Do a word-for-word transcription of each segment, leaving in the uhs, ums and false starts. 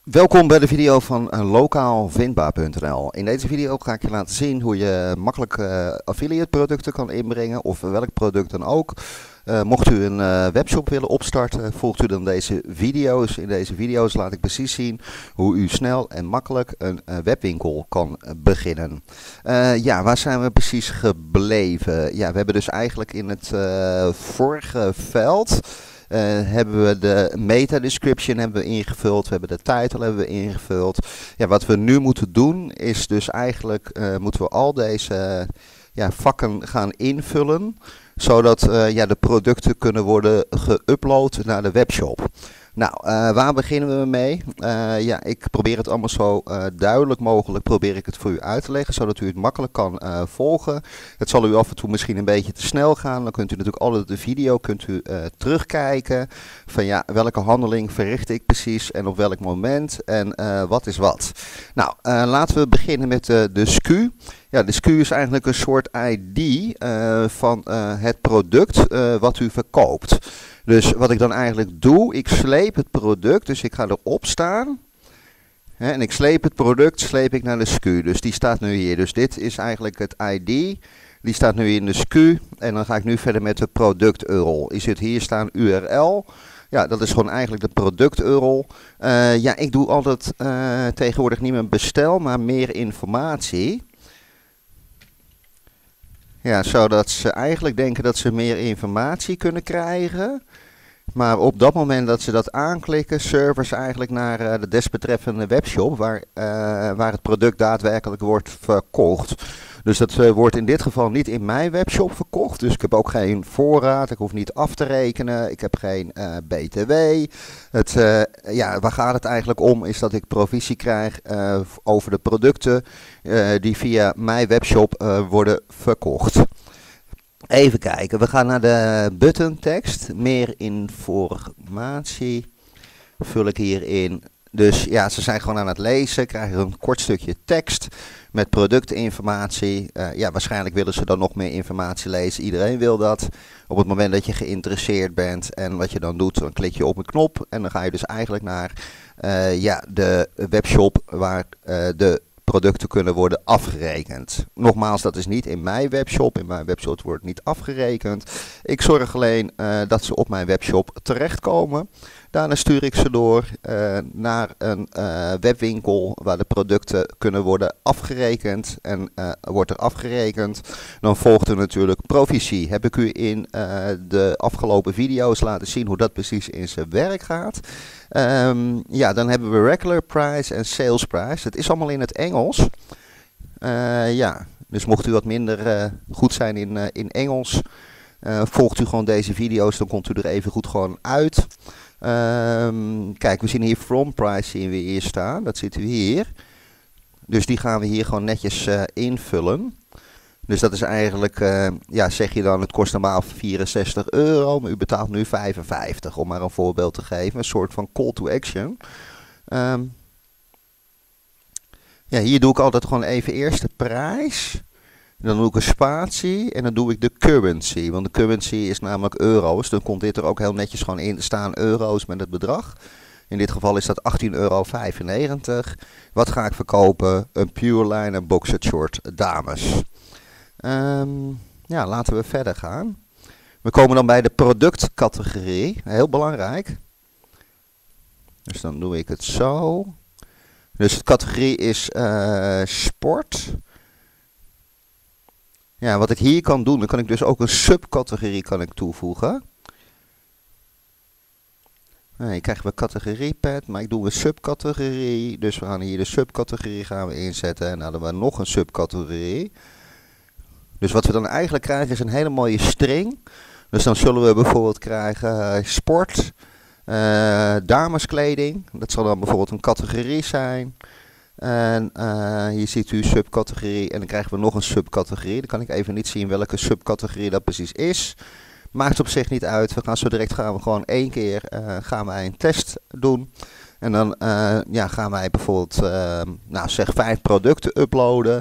Welkom bij de video van uh, lokaal vindbaar punt n l. In deze video ga ik je laten zien hoe je makkelijk uh, affiliate producten kan inbrengen of welk product dan ook. Uh, mocht u een uh, webshop willen opstarten, volgt u dan deze video's. In deze video's laat ik precies zien hoe u snel en makkelijk een uh, webwinkel kan uh, beginnen. Uh, ja, waar zijn we precies gebleven? Ja, we hebben dus eigenlijk in het uh, vorige veld... Uh, hebben we de meta description hebben we ingevuld, we hebben de title hebben we ingevuld. Ja, wat we nu moeten doen is dus eigenlijk uh, moeten we al deze uh, ja, vakken gaan invullen, zodat uh, ja, de producten kunnen worden geüpload naar de webshop. Nou, uh, waar beginnen we mee? Uh, ja, ik probeer het allemaal zo uh, duidelijk mogelijk probeer ik het voor u uit te leggen, zodat u het makkelijk kan uh, volgen. Het zal u af en toe misschien een beetje te snel gaan. Dan kunt u natuurlijk altijd de video kunt u, uh, terugkijken. Van ja, welke handeling verricht ik precies en op welk moment en uh, wat is wat. Nou, uh, laten we beginnen met uh, de S K U. Ja, de S K U is eigenlijk een soort I D uh, van uh, het product uh, wat u verkoopt. Dus wat ik dan eigenlijk doe, ik sleep het product, dus ik ga erop staan. Hè, en ik sleep het product, sleep ik naar de S K U. Dus die staat nu hier. Dus dit is eigenlijk het I D. Die staat nu in de S K U. En dan ga ik nu verder met de product U R L. Je ziet hier staan U R L. Ja, dat is gewoon eigenlijk de product U R L. Uh, ja, ik doe altijd uh, tegenwoordig niet meer bestel, maar meer informatie. Ja, zodat ze eigenlijk denken dat ze meer informatie kunnen krijgen. Maar op dat moment dat ze dat aanklikken, servers eigenlijk naar uh, de desbetreffende webshop waar, uh, waar het product daadwerkelijk wordt verkocht. Dus dat uh, wordt in dit geval niet in mijn webshop verkocht. Dus ik heb ook geen voorraad, ik hoef niet af te rekenen, ik heb geen uh, B T W. Het, uh, ja, waar gaat het eigenlijk om is dat ik provisie krijg uh, over de producten uh, die via mijn webshop uh, worden verkocht. Even kijken, we gaan naar de button tekst, meer informatie, vul ik hierin. Dus ja, ze zijn gewoon aan het lezen, krijgen een kort stukje tekst met productinformatie. Uh, ja, waarschijnlijk willen ze dan nog meer informatie lezen, iedereen wil dat. Op het moment dat je geïnteresseerd bent en wat je dan doet, dan klik je op een knop en dan ga je dus eigenlijk naar uh, ja, de webshop waar uh, de producten kunnen worden afgerekend. Nogmaals, dat is niet in mijn webshop. In mijn webshop wordt niet afgerekend. Ik zorg alleen uh, dat ze op mijn webshop terechtkomen. Daarna stuur ik ze door uh, naar een uh, webwinkel waar de producten kunnen worden afgerekend. En uh, wordt er afgerekend, dan volgt er natuurlijk provisie. Heb ik u in uh, de afgelopen video's laten zien hoe dat precies in zijn werk gaat. Um, ja, dan hebben we regular price en sales price. Het is allemaal in het Engels. Uh, ja, dus mocht u wat minder uh, goed zijn in, uh, in Engels, uh, volgt u gewoon deze video's, dan komt u er even goed gewoon uit. Um, kijk, we zien hier from price zien we hier staan. Dat zitten we hier. Dus die gaan we hier gewoon netjes uh, invullen. Dus dat is eigenlijk, uh, ja, zeg je dan, het kost normaal vierenzestig euro, maar u betaalt nu vijfenvijftig, om maar een voorbeeld te geven. Een soort van call to action. Um, ja, hier doe ik altijd gewoon even eerst de prijs. Dan doe ik een spatie en dan doe ik de currency. Want de currency is namelijk euro's. Dan komt dit er ook heel netjes gewoon in te staan, euro's met het bedrag. In dit geval is dat achttien euro vijfennegentig. Wat ga ik verkopen? Een Pure Line en Boxer Short dames. Um, ja, laten we verder gaan. We komen dan bij de productcategorie. Heel belangrijk. Dus dan doe ik het zo. Dus de categorie is uh, sport. Ja, wat ik hier kan doen, dan kan ik dus ook een subcategorie kan ik toevoegen. Nee, krijgen we categoriepad, maar ik doe een subcategorie. Dus we gaan hier de subcategorie gaan we inzetten. En dan hadden we nog een subcategorie. Dus wat we dan eigenlijk krijgen is een hele mooie string. Dus dan zullen we bijvoorbeeld krijgen uh, sport, uh, dameskleding. Dat zal dan bijvoorbeeld een categorie zijn. En uh, hier ziet u subcategorie en dan krijgen we nog een subcategorie. Dan kan ik even niet zien welke subcategorie dat precies is. Maakt op zich niet uit. We gaan zo direct gaan we gewoon één keer uh, gaan wij een test doen. En dan uh, ja, gaan wij bijvoorbeeld uh, nou zeg vijf producten uploaden.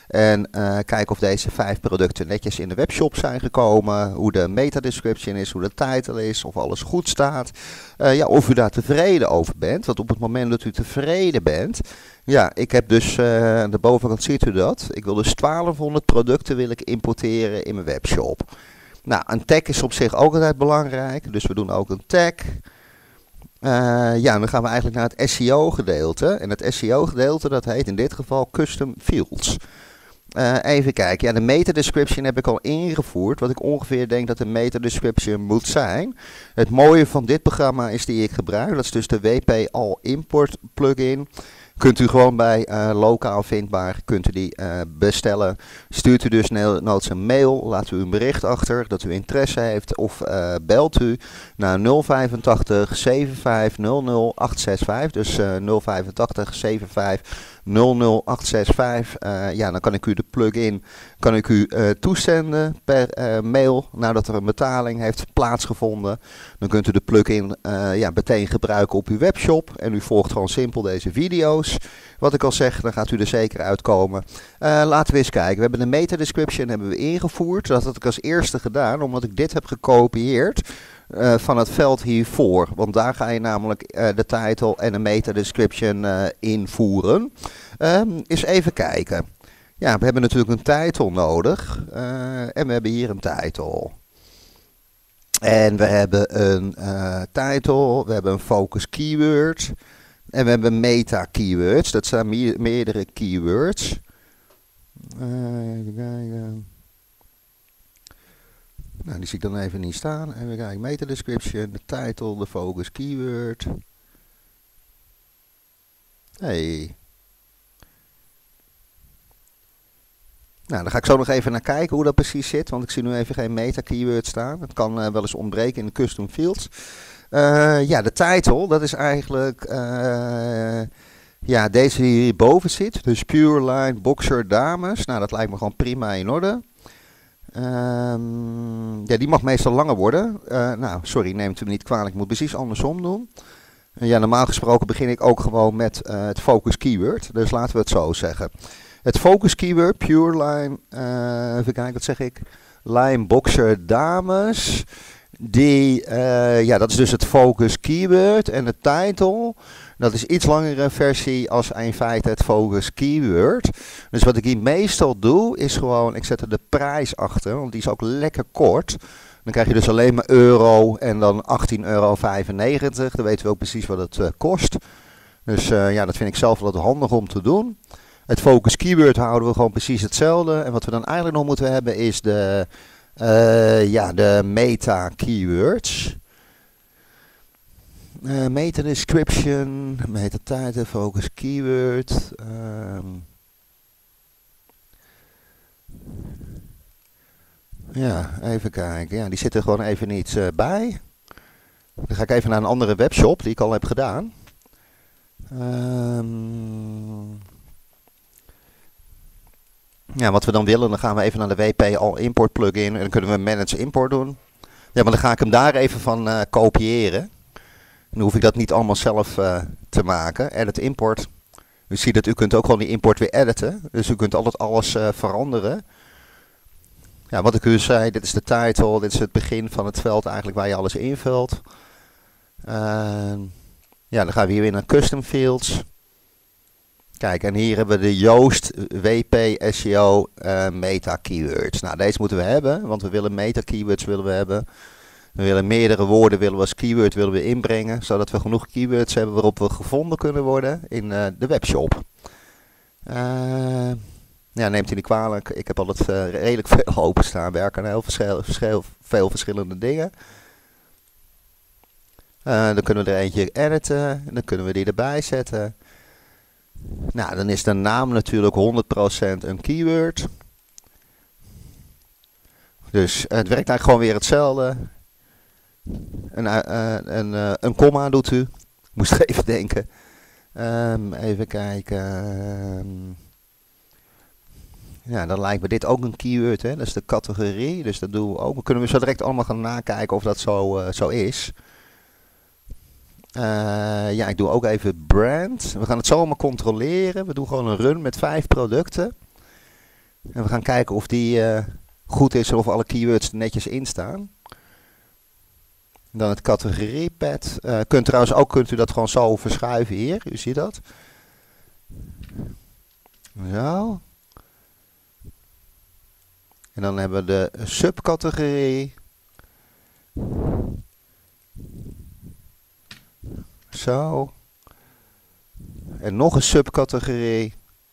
En uh, kijken of deze vijf producten netjes in de webshop zijn gekomen. Hoe de meta-description is, hoe de title is, of alles goed staat. Uh, ja, of u daar tevreden over bent. Want op het moment dat u tevreden bent. Ja, ik heb dus, uh, aan de bovenkant ziet u dat. Ik wil dus twaalfhonderd producten wil ik importeren in mijn webshop. Nou, een tag is op zich ook altijd belangrijk. Dus we doen ook een tag. Uh, ja, dan gaan we eigenlijk naar het S E O gedeelte. En het S E O gedeelte dat heet in dit geval Custom Fields. Uh, even kijken, ja, de meta-description heb ik al ingevoerd, wat ik ongeveer denk dat de meta-description moet zijn. Het mooie van dit programma is die ik gebruik, dat is dus de W P All Import plugin. Kunt u gewoon bij uh, lokaal vindbaar, kunt u die uh, bestellen. Stuurt u dus noods een mail, laat u een bericht achter dat u interesse heeft of uh, belt u naar nul vijf acht zeven vijf nul nul acht zes vijf, dus uh, nul vijf acht zeven vijf nul nul acht zes vijf. Uh, ja, dan kan ik u de plugin kan ik u uh, toezenden per uh, mail nadat er een betaling heeft plaatsgevonden. Dan kunt u de plugin uh, ja, meteen gebruiken op uw webshop en u volgt gewoon simpel deze video's. Wat ik al zeg, dan gaat u er zeker uitkomen. Uh, laten we eens kijken. We hebben de meta-description hebben we ingevoerd. Dat had ik als eerste gedaan, omdat ik dit heb gekopieerd uh, van het veld hiervoor. Want daar ga je namelijk uh, de title en de meta-description uh, invoeren. Um, eens even kijken. Ja, we hebben natuurlijk een title nodig. Uh, en we hebben hier een title. En we hebben een uh, title, we hebben een focus keyword. En we hebben meta keywords, dat zijn me meerdere keywords. Uh, even kijken. Nou, die zie ik dan even niet staan. Even kijken, meta description, de title, de focus keyword. Hey. Nou, daar ga ik zo nog even naar kijken hoe dat precies zit, want ik zie nu even geen meta keyword staan. Het kan uh, wel eens ontbreken in de custom fields. Uh, ja, de title, dat is eigenlijk uh, ja, deze die hierboven zit. Dus Pure Line Boxer Dames. Nou, dat lijkt me gewoon prima in orde. Um, ja, die mag meestal langer worden. Uh, nou, sorry, neemt u me niet kwalijk. Ik moet precies andersom doen. Uh, ja, normaal gesproken begin ik ook gewoon met uh, het focus keyword. Dus laten we het zo zeggen. Het focus keyword, Pure Line, uh, even kijken, wat zeg ik? Line Boxer Dames. Die, uh, ja, dat is dus het focus keyword en de title. Dat is iets langere versie als in feite het focus keyword. Dus wat ik hier meestal doe is gewoon, ik zet er de prijs achter, want die is ook lekker kort. Dan krijg je dus alleen maar euro en dan achttien euro vijfennegentig. Dan weten we ook precies wat het uh, kost. Dus uh, ja, dat vind ik zelf wel handig om te doen. Het focus keyword houden we gewoon precies hetzelfde. En wat we dan eigenlijk nog moeten hebben is de... Uh, ja, de meta keywords. Uh, meta description, meta title, focus keyword. Um, ja, even kijken. Ja, die zitten er gewoon even niet uh, bij. Dan ga ik even naar een andere webshop die ik al heb gedaan. Um, Ja, wat we dan willen, dan gaan we even naar de W P All Import plugin en dan kunnen we Manage Import doen. Ja, maar dan ga ik hem daar even van uh, kopiëren. Dan hoef ik dat niet allemaal zelf uh, te maken. Edit Import. U ziet dat u kunt ook gewoon die import weer editen. Dus u kunt altijd alles uh, veranderen. Ja, wat ik u zei, dit is de title, dit is het begin van het veld eigenlijk waar je alles invult. Uh, ja, dan gaan we hier weer naar Custom Fields. Kijk, en hier hebben we de Yoast W P S E O uh, meta keywords. Nou, deze moeten we hebben, want we willen meta keywords willen we hebben. We willen meerdere woorden willen we als keyword willen we inbrengen, zodat we genoeg keywords hebben waarop we gevonden kunnen worden in uh, de webshop. Uh, ja, neemt u niet kwalijk. Ik heb altijd uh, redelijk veel openstaan. Werken aan heel verschil, verschil, veel verschillende dingen. Uh, dan kunnen we er eentje editen. En dan kunnen we die erbij zetten. Nou, dan is de naam natuurlijk honderd procent een keyword. Dus het werkt eigenlijk gewoon weer hetzelfde. Een, uh, een, uh, een komma doet u. Moest even denken. Um, even kijken. Um, ja, dan lijkt me dit ook een keyword. Hè? Dat is de categorie. Dus dat doen we ook. Dan kunnen we zo direct allemaal gaan nakijken of dat zo, uh, zo is. Uh, ja, ik doe ook even brand. We gaan het zo allemaal controleren. We doen gewoon een run met vijf producten. En we gaan kijken of die uh, goed is en of alle keywords er netjes in staan. Dan het categoriepad. Uh, kunt trouwens ook kunt u dat gewoon zo verschuiven hier. U ziet dat. Zo. En dan hebben we de subcategorie. Zo. En nog een subcategorie.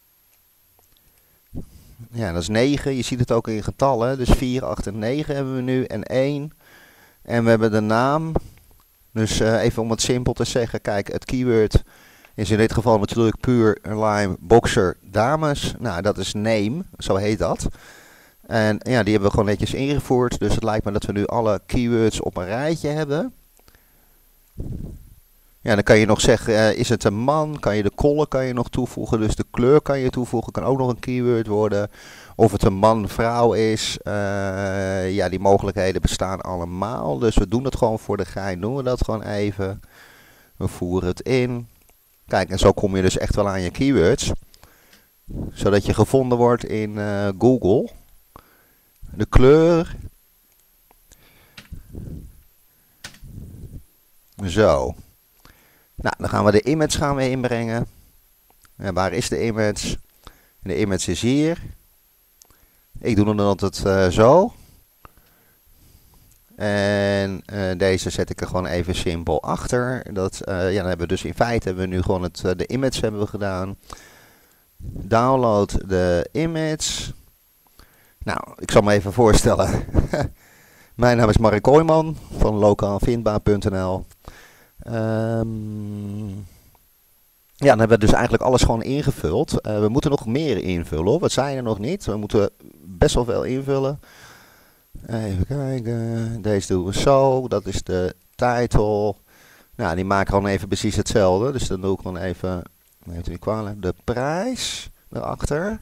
Ja, dat is negen. Je ziet het ook in getallen. Dus vier, acht en negen hebben we nu. En één. En we hebben de naam. Dus uh, even om het simpel te zeggen. Kijk, het keyword is in dit geval natuurlijk puur lime boxer dames. Nou, dat is name. Zo heet dat. En ja, die hebben we gewoon netjes ingevoerd. Dus het lijkt me dat we nu alle keywords op een rijtje hebben. Ja, dan kan je nog zeggen, uh, is het een man? Kan je de color kan je nog toevoegen. Dus de kleur kan je toevoegen. Kan ook nog een keyword worden. Of het een man, vrouw is. Uh, ja, die mogelijkheden bestaan allemaal. Dus we doen het gewoon voor de gein. Doen we dat gewoon even. We voeren het in. Kijk, en zo kom je dus echt wel aan je keywords. Zodat je gevonden wordt in uh, Google. De kleur. Zo. Nou, dan gaan we de image gaan we inbrengen. En waar is de image? De image is hier. Ik doe dan altijd uh, zo. En uh, deze zet ik er gewoon even simpel achter. Dat, uh, ja, dan hebben we dus in feite hebben we nu gewoon het, uh, de image hebben we gedaan. Download de image. Nou, ik zal me even voorstellen. Mijn naam is Mark Kooijman van lokaalvindbaar punt n l. Um, ja, dan hebben we dus eigenlijk alles gewoon ingevuld. Uh, we moeten nog meer invullen hoor. Wat zijn er nog niet? We moeten best wel veel invullen. Even kijken. Deze doen we zo. Dat is de title. Nou, die maken gewoon even precies hetzelfde. Dus dan doe ik gewoon even, neemt u niet kwalijk, de prijs erachter.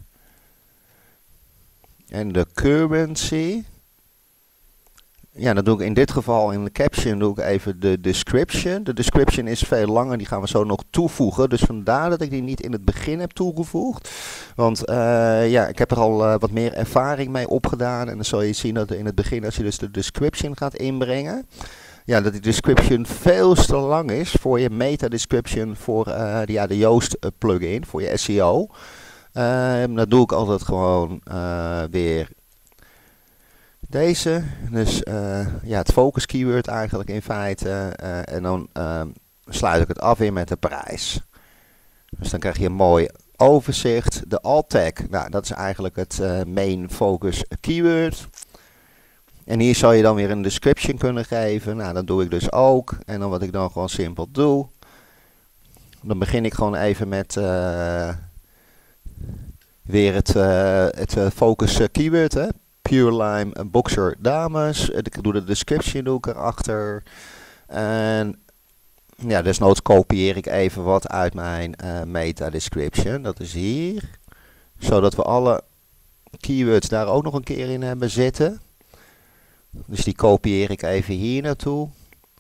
En de currency. Ja, dan doe ik in dit geval in de caption doe ik even de description. De description is veel langer, die gaan we zo nog toevoegen. Dus vandaar dat ik die niet in het begin heb toegevoegd. Want uh, ja, ik heb er al uh, wat meer ervaring mee opgedaan. En dan zal je zien dat in het begin, als je dus de description gaat inbrengen, ja, dat die description veel te lang is voor je meta description voor uh, de, ja, de Yoast uh, plugin, voor je S E O. Uh, dan doe ik altijd gewoon uh, weer deze, dus uh, ja, het focus keyword eigenlijk in feite. Uh, en dan uh, sluit ik het af weer met de prijs. Dus dan krijg je een mooi overzicht. De alt tag, nou dat is eigenlijk het uh, main focus keyword. En hier zou je dan weer een description kunnen geven. Nou, dat doe ik dus ook. En dan wat ik dan gewoon simpel doe. Dan begin ik gewoon even met uh, weer het, uh, het uh, focus keyword, hè. Pure Lime Boxer dames. Ik doe de description doe ik erachter. En ja, desnoods kopieer ik even wat uit mijn uh, meta description. Dat is hier. Zodat we alle keywords daar ook nog een keer in hebben zitten. Dus die kopieer ik even hier naartoe.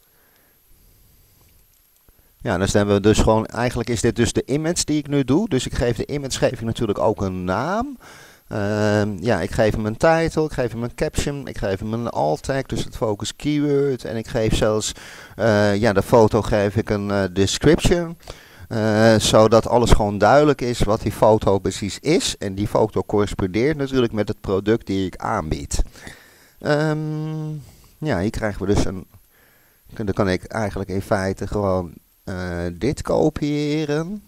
Ja, dus dan hebben we dus gewoon, eigenlijk is dit dus de image die ik nu doe. Dus ik geef de image geef ik natuurlijk ook een naam. Uh, ja, ik geef hem een title, ik geef hem een caption, ik geef hem een alt tag, dus het focus keyword. En ik geef zelfs, uh, ja, de foto geef ik een uh, description. Uh, zodat alles gewoon duidelijk is wat die foto precies is. En die foto correspondeert natuurlijk met het product die ik aanbied. Um, ja, hier krijgen we dus een, dan kan ik eigenlijk in feite gewoon uh, dit kopiëren.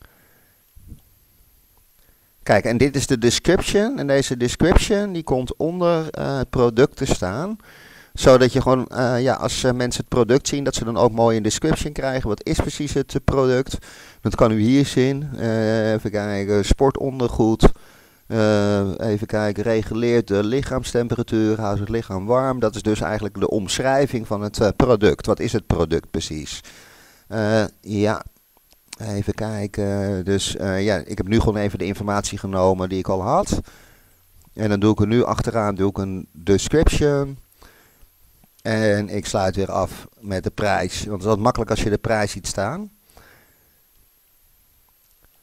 Kijk, en dit is de description. En deze description die komt onder uh, het product te staan. Zodat je gewoon, uh, ja, als uh, mensen het product zien, dat ze dan ook mooi een description krijgen. Wat is precies het uh, product? Dat kan u hier zien. Uh, even kijken, sportondergoed. Uh, even kijken, reguleert de lichaamstemperatuur, houdt het lichaam warm. Dat is dus eigenlijk de omschrijving van het uh, product. Wat is het product precies? Uh, ja. Even kijken, dus uh, ja, ik heb nu gewoon even de informatie genomen die ik al had. En dan doe ik er nu achteraan doe ik een description. En ik sluit weer af met de prijs. Want het is altijd makkelijk als je de prijs ziet staan.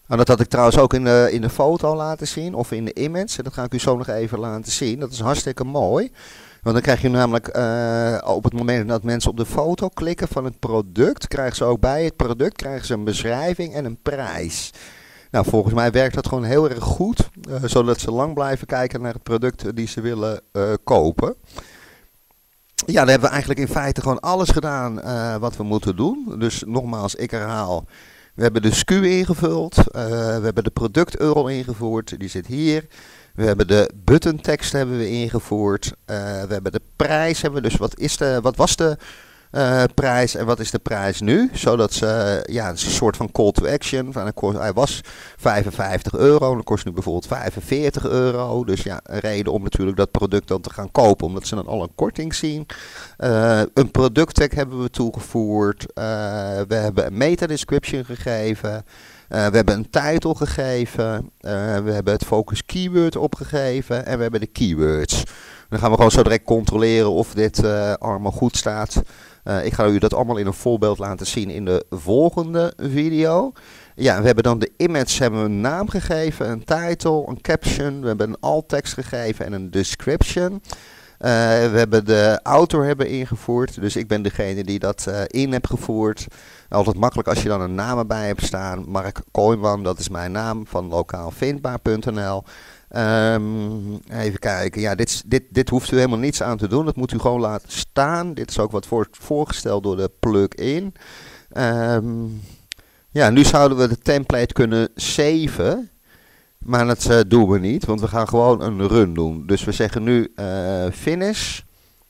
Nou, dat had ik trouwens ook in de, in de foto laten zien, of in de image. Dat ga ik u zo nog even laten zien. Dat is hartstikke mooi. Want dan krijg je namelijk uh, op het moment dat mensen op de foto klikken van het product, krijgen ze ook bij het product krijgen ze een beschrijving en een prijs. Nou, volgens mij werkt dat gewoon heel erg goed, uh, zodat ze lang blijven kijken naar het product die ze willen uh, kopen. Ja, dan hebben we eigenlijk in feite gewoon alles gedaan uh, wat we moeten doen. Dus nogmaals, ik herhaal. We hebben de S K U ingevuld, uh, we hebben de product-U R L ingevoerd, die zit hier. We hebben de buttontekst hebben we ingevoerd, uh, we hebben de prijs, hebben we dus wat, is de, wat was de uh, prijs en wat is de prijs nu? Zodat ze, uh, ja, het is een soort van call to action, van, hij was vijfenvijftig euro, dan kost nu bijvoorbeeld vijfenveertig euro. Dus ja, een reden om natuurlijk dat product dan te gaan kopen, omdat ze dan al een korting zien. Uh, een producttag hebben we toegevoerd, uh, we hebben een meta description gegeven. Uh, we hebben een title gegeven, uh, we hebben het focus keyword opgegeven en we hebben de keywords. Dan gaan we gewoon zo direct controleren of dit uh, allemaal goed staat. Uh, ik ga u dat allemaal in een voorbeeld laten zien in de volgende video. Ja, we hebben dan de image, hebben we een naam gegeven, een title, een caption, we hebben een alt tekst gegeven en een description. Uh, we hebben de author hebben ingevoerd, dus ik ben degene die dat uh, in heb gevoerd. Altijd makkelijk als je dan een naam erbij hebt staan. Mark Kooijman, dat is mijn naam van lokaalvindbaar punt n l. Um, even kijken, ja, dit, dit, dit hoeft u helemaal niets aan te doen, dat moet u gewoon laten staan. Dit is ook wat voor, voorgesteld door de plugin. Um, ja, nu zouden we de template kunnen saven. Maar dat uh, doen we niet, want we gaan gewoon een run doen. Dus we zeggen nu uh, finish.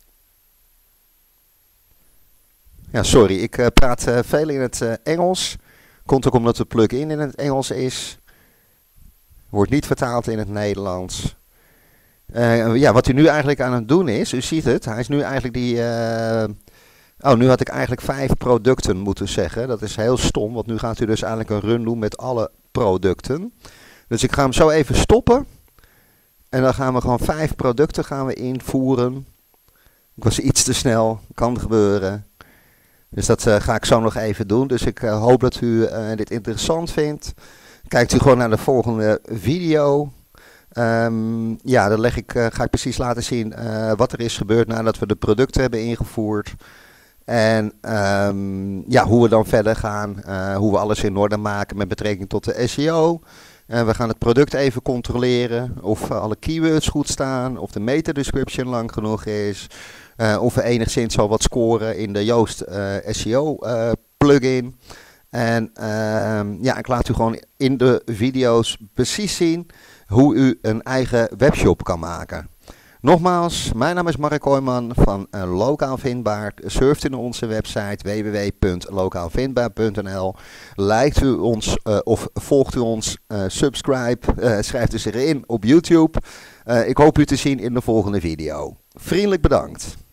Ja, sorry, ik uh, praat uh, veel in het uh, Engels. Komt ook omdat de plugin in het Engels is. Wordt niet vertaald in het Nederlands. Uh, ja, wat u nu eigenlijk aan het doen is, u ziet het, hij is nu eigenlijk die... Uh, oh, nu had ik eigenlijk vijf producten moeten zeggen. Dat is heel stom, want nu gaat u dus eigenlijk een run doen met alle producten. Dus ik ga hem zo even stoppen. En dan gaan we gewoon vijf producten gaan we invoeren. Ik was iets te snel, kan gebeuren. Dus dat uh, ga ik zo nog even doen. Dus ik uh, hoop dat u uh, dit interessant vindt. Kijkt u gewoon naar de volgende video. Um, ja, dan leg ik, uh, ga ik precies laten zien uh, wat er is gebeurd nadat we de producten hebben ingevoerd. En um, ja, hoe we dan verder gaan. Uh, hoe we alles in orde maken met betrekking tot de S E O. Uh, we gaan het product even controleren of uh, alle keywords goed staan. Of de meta description lang genoeg is. Uh, of we enigszins al wat scoren in de Yoast uh, S E O uh, plugin. En uh, ja, ik laat u gewoon in de video's precies zien hoe u een eigen webshop kan maken. Nogmaals, mijn naam is Mark Kooijman van uh, Lokaal Vindbaar. Surft u naar onze website w w w punt lokaalvindbaar punt n l. Liked u ons uh, of volgt u ons, uh, subscribe, uh, schrijft u zich in op YouTube. Uh, ik hoop u te zien in de volgende video. Vriendelijk bedankt.